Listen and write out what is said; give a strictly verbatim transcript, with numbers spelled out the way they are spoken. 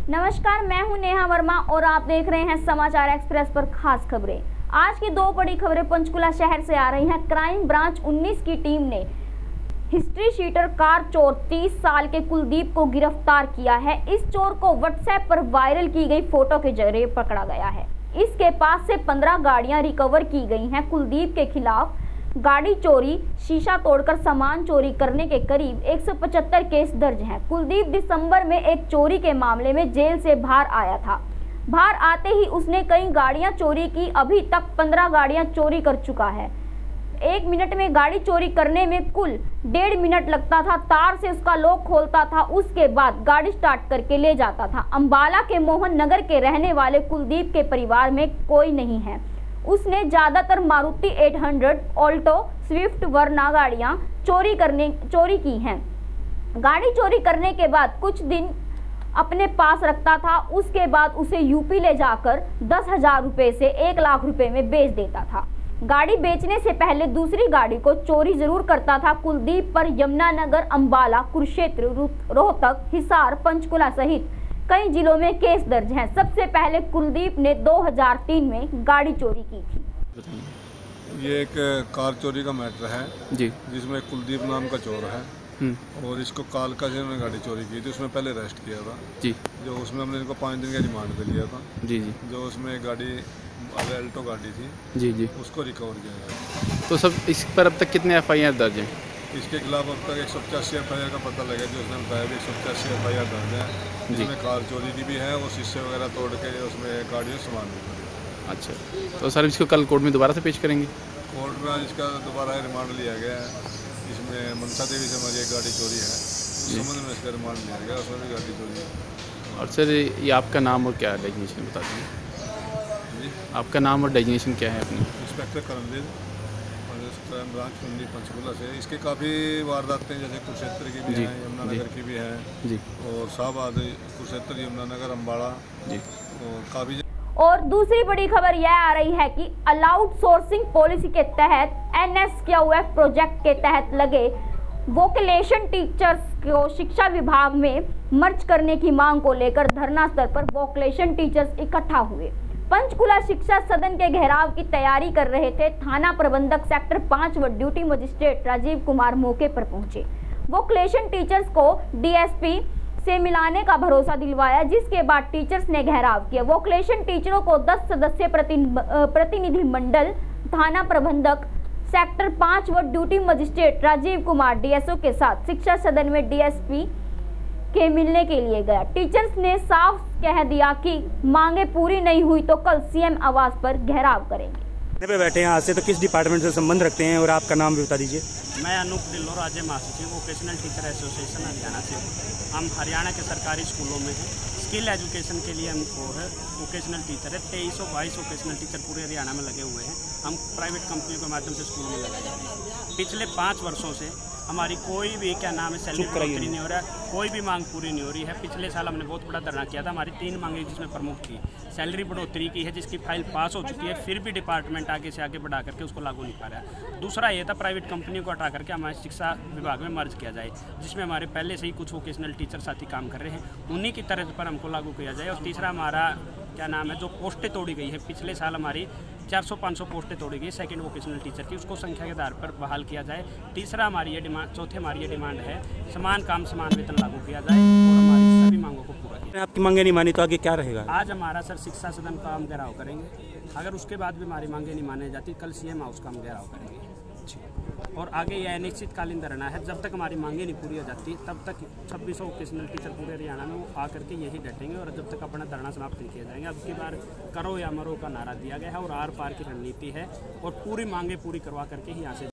नमस्कार, मैं हूं नेहा वर्मा और आप देख रहे हैं समाचार एक्सप्रेस पर खास खबरें। आज की दो बड़ी खबरें पंचकुला शहर से आ रही हैं। क्राइम ब्रांच उन्नीस की टीम ने हिस्ट्री शीटर कार चोर तीस साल के कुलदीप को गिरफ्तार किया है। इस चोर को व्हाट्सएप पर वायरल की गई फोटो के जरिए पकड़ा गया है। इसके पास से पंद्रह गाड़ियां रिकवर की गई हैं। कुलदीप के खिलाफ गाड़ी चोरी, शीशा तोड़कर सामान चोरी करने के करीब एक सौ पचहत्तर केस दर्ज हैं। कुलदीप दिसंबर में एक चोरी के मामले में जेल से बाहर आया था। बाहर आते ही उसने कई गाड़ियां चोरी की। अभी तक पंद्रह गाड़ियां चोरी कर चुका है। एक मिनट में गाड़ी चोरी करने में कुल डेढ़ मिनट लगता था। तार से उसका लॉक खोलता था, उसके बाद गाड़ी स्टार्ट करके ले जाता था। अंबाला के मोहन नगर के रहने वाले कुलदीप के परिवार में कोई नहीं है। उसने ज्यादातर मारुति आठ सौ, ऑल्टो, स्विफ्ट, वर्ना गाड़ियां चोरी करने चोरी की हैं। गाड़ी चोरी करने के बाद कुछ दिन अपने पास रखता था, उसके बाद उसे यूपी ले जाकर दस हजार रुपए से एक लाख रुपए में बेच देता था। गाड़ी बेचने से पहले दूसरी गाड़ी को चोरी जरूर करता था। कुलदीप पर यमुनानगर, अंबाला, कुरुक्षेत्र, रोहतक, हिसार, पंचकुला सहित कई जिलों में केस दर्ज हैं। सबसे पहले कुलदीप ने दो हज़ार तीन में गाड़ी चोरी की थी। ये एक कार चोरी का मैटर है जी, जिसमें कुलदीप नाम का चोर है और इसको कालका से उन्होंने गाड़ी चोरी की थी। उसमें पहले अरेस्ट किया था जी, जो उसमें हमने इनको पाँच दिन का रिमांड पे लिया था जी जी जो उसमें गाड़ी अल्टो गाड़ी थी जी जी उसको रिकवर किया गया। तो सब इस पर अब तक कितने एफ आई आर दर्ज हैं? इसके खिलाफ अब तक एक सौ पचासी एफ आई आर का पता लगा, जो उसने बताया भी एक सौ पचासी एफ आई आर दर्ज है, जिसमें कार चोरी की भी है, वो शीशे वगैरह तोड़ के उसमें गाड़ियों सामान भी चोरी। अच्छा, तो सर इसको कल कोर्ट में दोबारा से पेश करेंगे? कोर्ट में आज इसका दोबारा रिमांड लिया गया है। इसमें मनसा देवी से हमारी एक गाड़ी चोरी है, उस संबंध में इसका रिमांड लिया गया, उसमें भी गाड़ी चोरी है। और सर ये आपका नाम और क्या है डेजिग्नेशन बता दीजिए जी। आपका नाम और डेजिग्नेशन क्या है अपनी? इंस्पेक्टर करणदीप, क्राइम ब्रांच उन्नीस पंचकुला से। इसके काफ़ी वारदातें जैसे कुरुक्षेत्र की भी हैं, यमुनानगर की भी हैं जी, और शाहबाद, कुरुक्षेत्र, यमुनानगर, अंबाला जी, और काफ़ी। और दूसरी बड़ी खबर यह आ रही है कि अलाउड सोर्सिंग पॉलिसी के तहत N S Q F project के तहत लगे वोकेलेशन टीचर्स को शिक्षा विभाग में मर्ज करने की मांग को लेकर धरना स्तर पर वोकेलेशन टीचर्स इकट्ठा हुए। पंचकुला शिक्षा सदन के घेराव की तैयारी कर रहे थे। थाना प्रबंधक सेक्टर पाँच व ड्यूटी मजिस्ट्रेट राजीव कुमार मौके पर पहुंचे। वोकेलेशन टीचर्स को डी एस पी से मिलाने का भरोसा दिलवाया, जिसके बाद टीचर्स ने घेराव किया। वोकेलेशन टीचरों को दस सदस्य प्रतिनिधि मंडल, थाना प्रबंधक सेक्टर पाँच व duty magistrate Rajiv Kumar D S O के साथ शिक्षा सदन में डी एस पी के मिलने के लिए गया। टीचर्स ने साफ कह दिया कि मांगे पूरी नहीं हुई तो कल सी एम आवास पर घेराव करेंगे। पे बैठे हैं आज से, तो किस डिपार्टमेंट से संबंध रखते हैं और आपका नाम भी बता दीजिए। मैं अनूप ढिल्लों, राज्य महासचिव वोकेशनल टीचर एसोसिएशन हरियाणा से हूँ। हम हरियाणा के सरकारी स्कूलों में हैं। स्किल एजुकेशन के लिए हमको है वोकेशनल टीचर है। तेईस सौ बाईस वोकेशनल टीचर पूरे हरियाणा में लगे हुए हैं। हम प्राइवेट कंपनियों के माध्यम से स्कूल में लगे हैं। पिछले पाँच वर्षों से हमारी कोई भी क्या नाम है सैलरी बढ़ोतरी नहीं हो रहा है, कोई भी मांग पूरी नहीं हो रही है। पिछले साल हमने बहुत बड़ा धरना किया था। हमारी तीन मांगे जिसमें प्रमुख थी सैलरी बढ़ोतरी की है, जिसकी फाइल पास हो चुकी है, फिर भी डिपार्टमेंट आगे से आगे बढ़ा करके उसको लागू नहीं पा रहा है। दूसरा ये था प्राइवेट कंपनियों को हटा करके हमारे शिक्षा विभाग में मर्ज किया जाए, जिसमें हमारे पहले से ही कुछ वोकेशनल टीचर साथी काम कर रहे हैं, उन्हीं की तरह पर हमको लागू किया जाए। और तीसरा हमारा क्या नाम है जो पोस्टें तोड़ी गई है, पिछले साल हमारी चार सौ पाँच सौ पोस्टें तोड़ी गई सेकंड वोकेशनल टीचर की, उसको संख्या के आधार पर बहाल किया जाए। तीसरा हमारी ये डिमांड चौथे हमारी ये डिमांड है समान काम समान वेतन लागू किया जाए और हमारी सभी मांगों को पूरा किया। आपकी मांगे नहीं मानी तो आगे क्या रहेगा? आज हमारा सर शिक्षा सदन का हम घेराव करेंगे। अगर उसके बाद भी हमारी मांगे नहीं मानी जाती, कल सी एम हाउस का हम घेराव करेंगे। और आगे यह अनिश्चितकालीन धरना है। जब तक हमारी मांगे नहीं पूरी हो जाती तब तक छब्बीस सौ वोकेशनल टीचर पूरे हरियाणा में वो आकर के यही डटेंगे और जब तक अपना धरना समाप्त नहीं किया जाएंगे। अब की बार करो या मरो का नारा दिया गया है और आर पार की रणनीति है और पूरी मांगे पूरी करवा करके ही यहाँ से